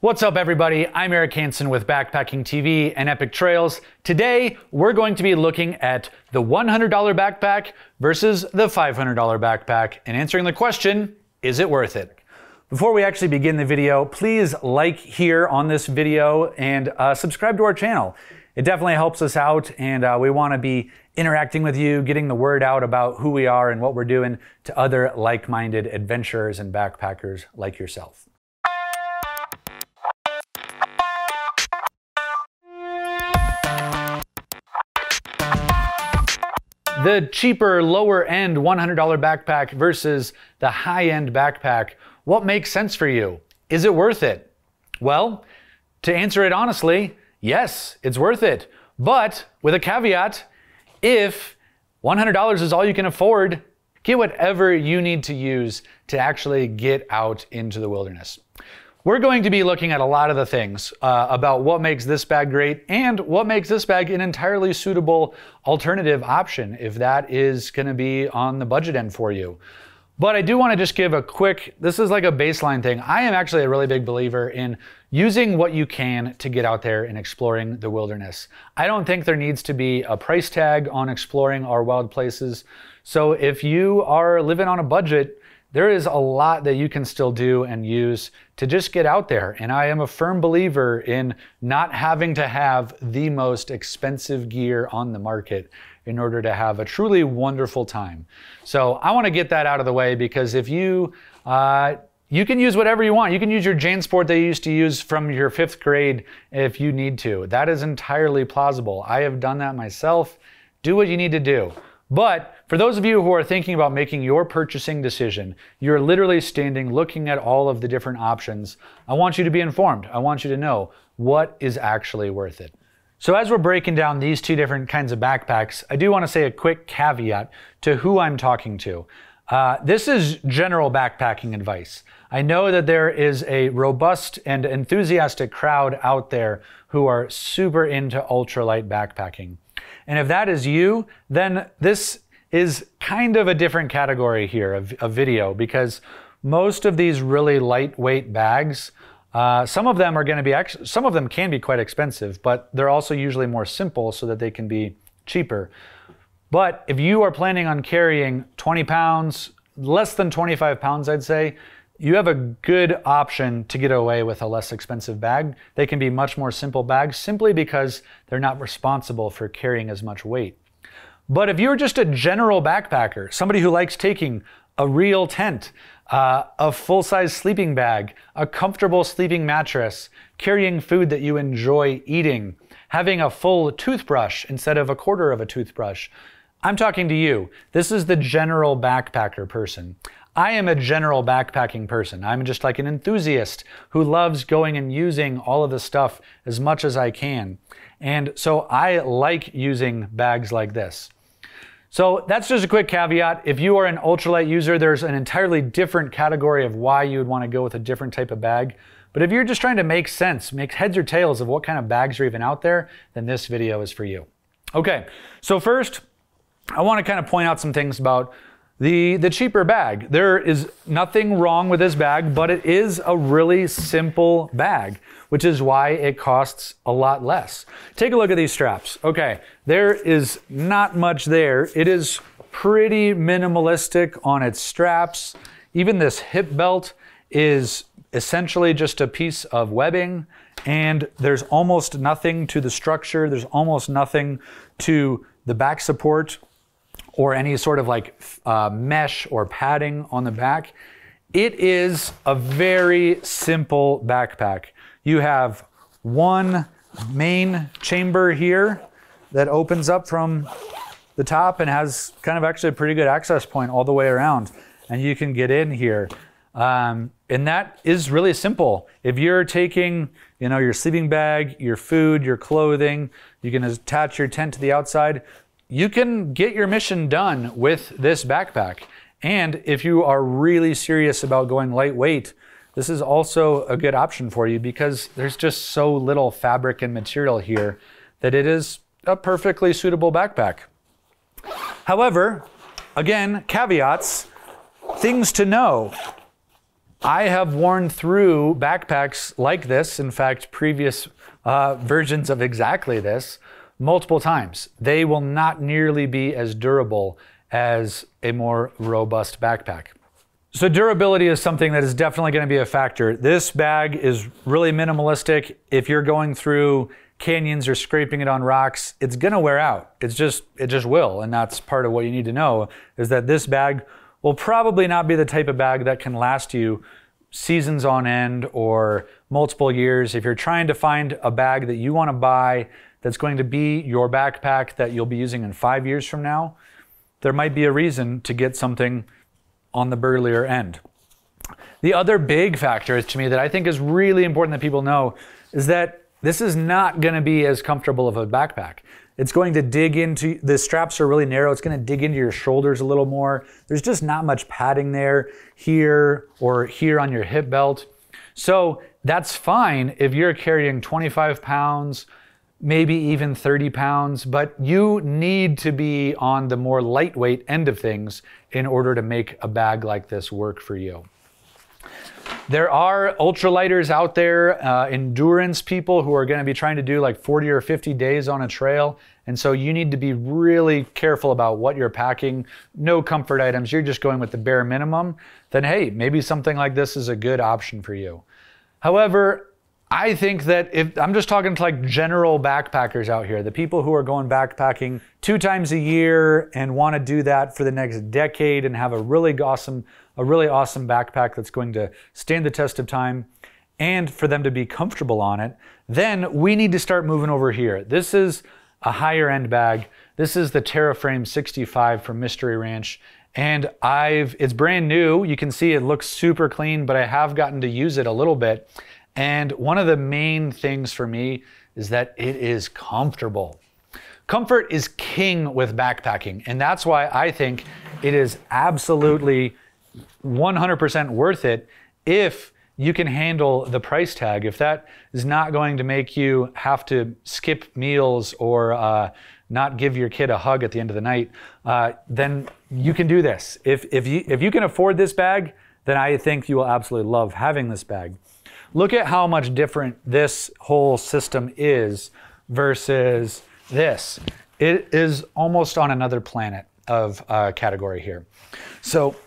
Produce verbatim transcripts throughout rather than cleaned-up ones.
What's up, everybody? I'm Eric Hansen with Backpacking T V and Epic Trails. Today, we're going to be looking at the one hundred dollar backpack versus the five hundred dollar backpack and answering the question, is it worth it? Before we actually begin the video, please like here on this video and uh, subscribe to our channel. It definitely helps us out, and uh, we want to be interacting with you, getting the word out about who we are and what we're doing to other like-minded adventurers and backpackers like yourself. The cheaper, lower-end one hundred dollar backpack versus the high-end backpack. What makes sense for you? Is it worth it? Well, to answer it honestly, yes, it's worth it. But with a caveat, if one hundred dollars is all you can afford, get whatever you need to use to actually get out into the wilderness. We're going to be looking at a lot of the things uh, about what makes this bag great and what makes this bag an entirely suitable alternative option if that is going to be on the budget end for you. But I do want to just give a quick, this is like a baseline thing. I am actually a really big believer in using what you can to get out there and exploring the wilderness. I don't think there needs to be a price tag on exploring our wild places. So if you are living on a budget, there is a lot that you can still do and use to just get out there. And I am a firm believer in not having to have the most expensive gear on the market in order to have a truly wonderful time. So I want to get that out of the way, because if you, uh, you can use whatever you want. You can use your JanSport that you used to use from your fifth grade if you need to. That is entirely plausible. I have done that myself. Do what you need to do. But for those of you who are thinking about making your purchasing decision, you're literally standing looking at all of the different options. I want you to be informed. I want you to know what is actually worth it. So as we're breaking down these two different kinds of backpacks, I do want to say a quick caveat to who I'm talking to. Uh, this is general backpacking advice. I know that there is a robust and enthusiastic crowd out there who are super into ultralight backpacking. And if that is you, then this is kind of a different category here of, of video, because most of these really lightweight bags, uh, some of them are going to be, actually, some of them can be quite expensive, but they're also usually more simple so that they can be cheaper. But if you are planning on carrying twenty pounds, less than twenty-five pounds, I'd say, you have a good option to get away with a less expensive bag. They can be much more simple bags simply because they're not responsible for carrying as much weight. But if you're just a general backpacker, somebody who likes taking a real tent, uh, a full-size sleeping bag, a comfortable sleeping mattress, carrying food that you enjoy eating, having a full toothbrush instead of a quarter of a toothbrush, I'm talking to you. This is the general backpacker person. I am a general backpacking person. I'm just like an enthusiast who loves going and using all of this stuff as much as I can. And so I like using bags like this. So that's just a quick caveat. If you are an ultralight user, there's an entirely different category of why you would want to go with a different type of bag. But if you're just trying to make sense, make heads or tails of what kind of bags are even out there, then this video is for you. Okay, so first, I want to kind of point out some things about The, the cheaper bag. There is nothing wrong with this bag, but it is a really simple bag, which is why it costs a lot less. Take a look at these straps. Okay, there is not much there. It is pretty minimalistic on its straps. Even this hip belt is essentially just a piece of webbing, and there's almost nothing to the structure. There's almost nothing to the back support or any sort of like uh, mesh or padding on the back. It is a very simple backpack. You have one main chamber here that opens up from the top and has kind of actually a pretty good access point all the way around. And you can get in here. Um, and that is really simple. If you're taking, you know, your sleeping bag, your food, your clothing, you can attach your tent to the outside. You can get your mission done with this backpack. And if you are really serious about going lightweight, this is also a good option for you, because there's just so little fabric and material here that it is a perfectly suitable backpack. However, again, caveats, things to know. I have worn through backpacks like this, in fact, previous uh, versions of exactly this, multiple times. They will not nearly be as durable as a more robust backpack. So durability is something that is definitely going to be a factor. This bag is really minimalistic. If you're going through canyons or scraping it on rocks, it's going to wear out. It's just, it just will. And that's part of what you need to know, is that this bag will probably not be the type of bag that can last you seasons on end or multiple years. If you're trying to find a bag that you want to buy that's going to be your backpack that you'll be using in five years from now, there might be a reason to get something on the burlier end. The other big factor to me that I think is really important that people know is that this is not going to be as comfortable of a backpack. It's going to dig into, the straps are really narrow. It's going to dig into your shoulders a little more. There's just not much padding there, here or here on your hip belt. So that's fine if you're carrying twenty-five pounds, maybe even thirty pounds, but you need to be on the more lightweight end of things in order to make a bag like this work for you. There are ultralighters out there, uh, endurance people who are going to be trying to do like forty or fifty days on a trail. And so you need to be really careful about what you're packing. No comfort items. You're just going with the bare minimum. Then, hey, maybe something like this is a good option for you. However, I think that if I'm just talking to like general backpackers out here, the people who are going backpacking two times a year and want to do that for the next decade and have a really awesome, a really awesome backpack that's going to stand the test of time and for them to be comfortable on it, then we need to start moving over here. This is a higher end bag. This is the TerraFrame sixty-five from Mystery Ranch. And I've, it's brand new. You can see it looks super clean, but I have gotten to use it a little bit. And one of the main things for me is that it is comfortable. Comfort is king with backpacking, and that's why I think it is absolutely one hundred percent worth it if you can handle the price tag. If that is not going to make you have to skip meals or uh, not give your kid a hug at the end of the night, uh, then you can do this. If, if, you, if you can afford this bag, then I think you will absolutely love having this bag. Look at how much different this whole system is versus this. It is almost on another planet of uh, category here. So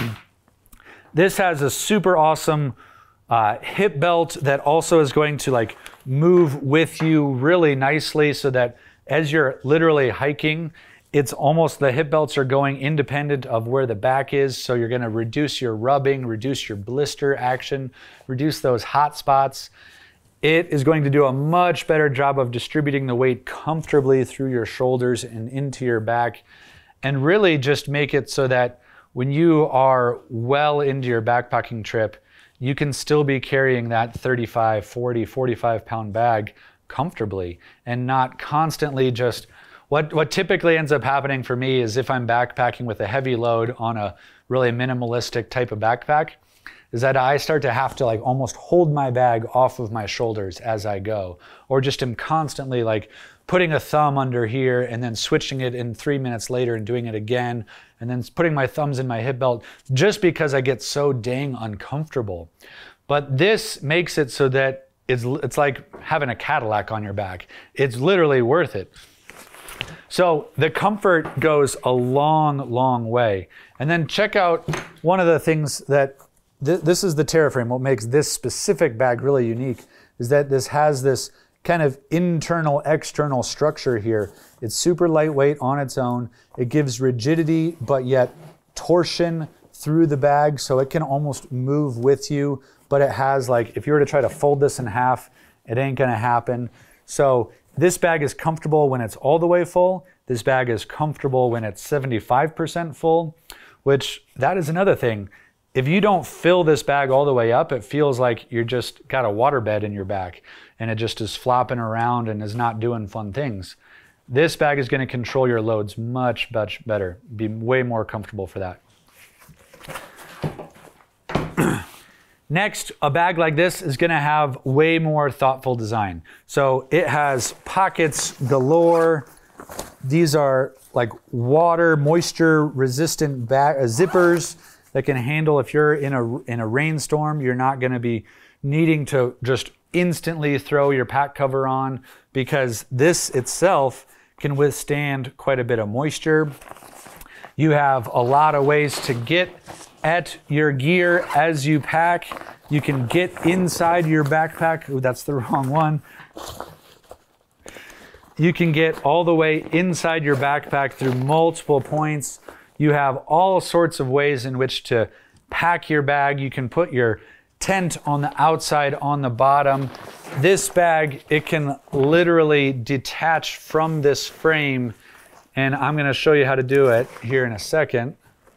this has a super awesome uh, hip belt that also is going to like move with you really nicely so that as you're literally hiking, it's almost, the hip belts are going independent of where the back is. So you're going to reduce your rubbing, reduce your blister action, reduce those hot spots. It is going to do a much better job of distributing the weight comfortably through your shoulders and into your back, and really just make it so that when you are well into your backpacking trip, you can still be carrying that thirty-five, forty, forty-five pound bag comfortably and not constantly just, what, what typically ends up happening for me is if I'm backpacking with a heavy load on a really minimalistic type of backpack, is that I start to have to like almost hold my bag off of my shoulders as I go, or just am constantly like putting a thumb under here and then switching it in three minutes later and doing it again, and then putting my thumbs in my hip belt just because I get so dang uncomfortable. But this makes it so that it's, it's like having a Cadillac on your back. It's literally worth it. So the comfort goes a long, long way. And then check out one of the things that th this is the TerraFrame. What makes this specific bag really unique is that this has this kind of internal, external structure here. It's super lightweight on its own. It gives rigidity, but yet torsion through the bag, so it can almost move with you. But it has like, if you were to try to fold this in half, it ain't gonna happen. So this bag is comfortable when it's all the way full. This bag is comfortable when it's seventy-five percent full, which that is another thing. If you don't fill this bag all the way up, it feels like you're just got a waterbed in your back and it just is flopping around and is not doing fun things. This bag is gonna control your loads much, much better. Be way more comfortable for that. Next, a bag like this is gonna have way more thoughtful design. So it has pockets galore. These are like water, moisture resistant bag, uh, zippers. that can handle if you're in a, in a rainstorm, you're not gonna be needing to just instantly throw your pack cover on, because this itself can withstand quite a bit of moisture. You have a lot of ways to get at your gear as you pack. You can get inside your backpack. Ooh, that's the wrong one. You can get all the way inside your backpack through multiple points. You have all sorts of ways in which to pack your bag. You can put your tent on the outside, on the bottom. This bag, it can literally detach from this frame, and I'm gonna show you how to do it here in a second.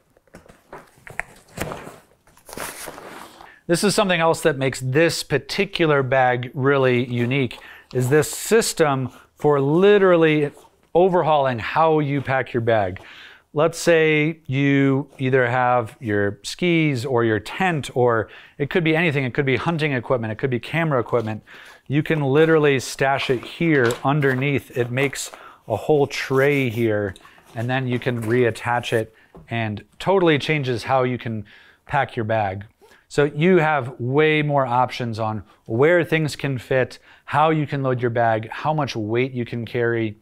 This is something else that makes this particular bag really unique, is this system for literally overhauling how you pack your bag. Let's say you either have your skis or your tent, or it could be anything. It could be hunting equipment. It could be camera equipment. You can literally stash it here underneath. It makes a whole tray here, and then you can reattach it, and totally changes how you can pack your bag. So you have way more options on where things can fit, how you can load your bag, how much weight you can carry.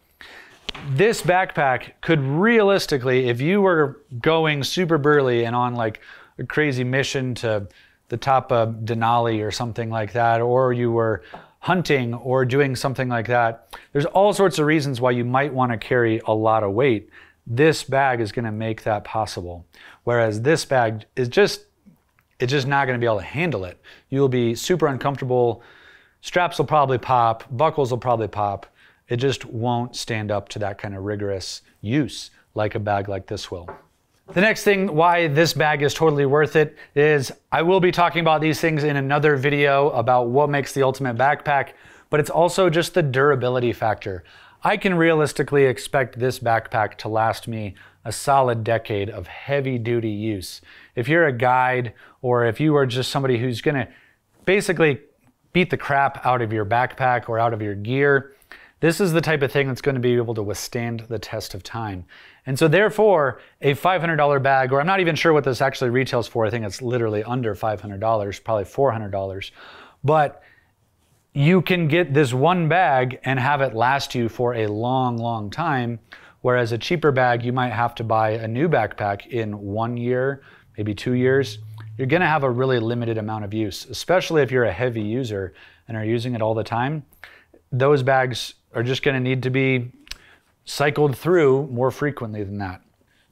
This backpack could realistically, if you were going super burly and on like a crazy mission to the top of Denali or something like that, or you were hunting or doing something like that, there's all sorts of reasons why you might want to carry a lot of weight. This bag is going to make that possible. Whereas this bag is just, it's just not going to be able to handle it. You'll be super uncomfortable. Straps will probably pop. Buckles will probably pop. It just won't stand up to that kind of rigorous use like a bag like this will. The next thing why this bag is totally worth it is I will be talking about these things in another video about what makes the ultimate backpack, but it's also just the durability factor. I can realistically expect this backpack to last me a solid decade of heavy duty use. If you're a guide, or if you are just somebody who's gonna basically beat the crap out of your backpack or out of your gear, this is the type of thing that's going to be able to withstand the test of time. And so therefore, a five hundred dollar bag, or I'm not even sure what this actually retails for, I think it's literally under five hundred dollars, probably four hundred dollars. But you can get this one bag and have it last you for a long, long time. Whereas a cheaper bag, you might have to buy a new backpack in one year, maybe two years. You're gonna have a really limited amount of use, especially if you're a heavy user and are using it all the time. Those bags are just gonna need to be cycled through more frequently than that.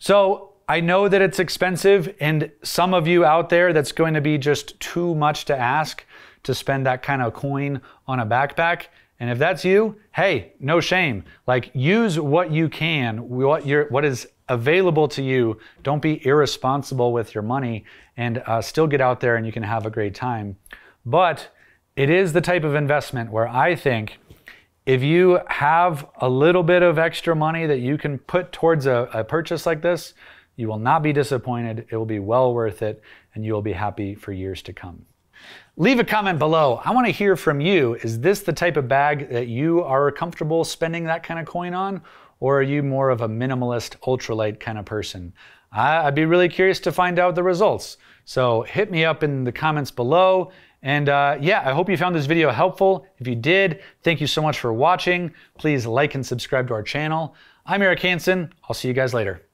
So I know that it's expensive, and some of you out there, that's going to be just too much to ask to spend that kind of coin on a backpack. And if that's you, hey, no shame. Like, use what you can, what you're, what is available to you. Don't be irresponsible with your money, and uh, still get out there and you can have a great time. But it is the type of investment where I think if you have a little bit of extra money that you can put towards a, a purchase like this, you will not be disappointed. It will be well worth it, and you will be happy for years to come. Leave a comment below. I want to hear from you. Is this the type of bag that you are comfortable spending that kind of coin on? Or are you more of a minimalist, ultralight kind of person? I'd be really curious to find out the results. So hit me up in the comments below. And uh, yeah, I hope you found this video helpful. If you did, thank you so much for watching. Please like and subscribe to our channel. I'm Eric Hansen. I'll see you guys later.